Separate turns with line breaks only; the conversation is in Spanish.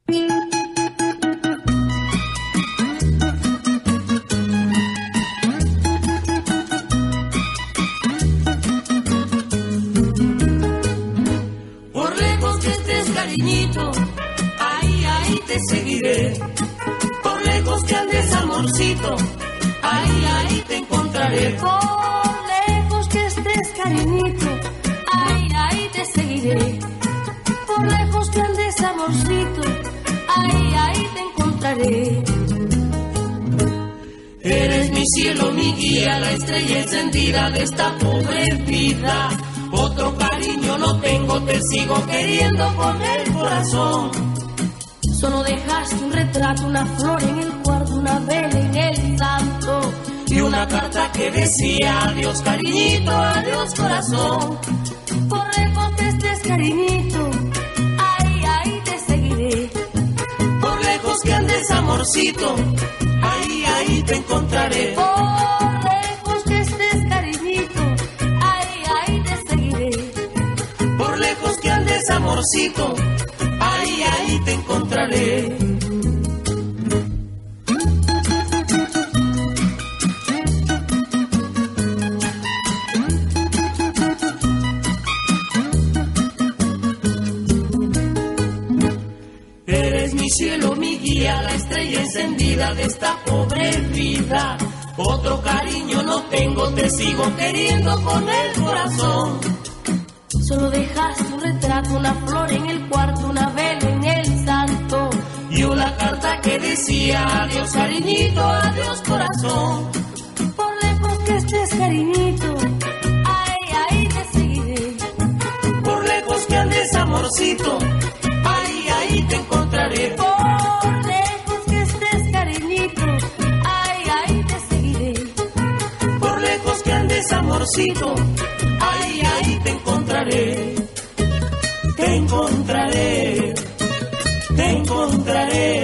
Por lejos que estés, cariñito, ahí, ahí te seguiré. Por lejos que andes, amorcito, ahí, ahí te encontraré.
Por lejos que estés, cariñito, ahí, ahí te seguiré. Por lejos que andes, amorcito, ahí, ahí te encontraré.
Eres mi cielo, mi guía, la estrella encendida de esta pobre vida. Otro cariño no tengo, te sigo queriendo con el corazón.
Solo dejaste un retrato, una flor en el cuarto, una vela en el santo
y una carta que decía adiós cariñito, adiós corazón.
Por lejos que estés, cariñito, ahí, ahí te seguiré.
Por lejos que andes, amorcito, ahí, ahí te encontraré.
Por lejos que estés, cariñito, ahí, ahí te seguiré.
Por lejos que andes, amorcito, ahí, ahí te encontraré. Eres mi cielo, mi guía, la estrella encendida de esta pobre vida. Otro cariño no tengo, te sigo queriendo con el corazón.
Solo dejaste un retrato, una flor en el cuarto, una vela en el santo
y una carta que decía adiós cariñito, adiós corazón.
Por lejos que estés, cariñito, ahí, ahí te seguiré.
Por lejos que andes, amorcito, ahí, ahí te encontraré.
Por lejos que estés, cariñito, ahí, ahí te seguiré.
Por lejos que andes, amorcito, ahí, ahí te encontraré. Te encontraré, te encontraré.